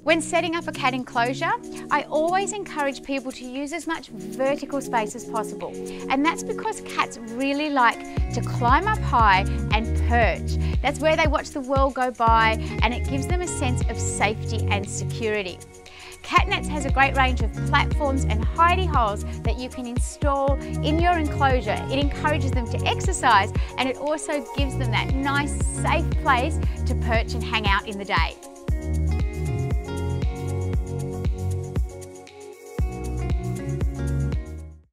When setting up a cat enclosure, I always encourage people to use as much vertical space as possible. And that's because cats really like to climb up high and perch. That's where they watch the world go by, and it gives them a sense of safety and security. Catnets has a great range of platforms and hidey holes that you can install in your enclosure. It encourages them to exercise, and it also gives them that nice, safe place to perch and hang out in the day.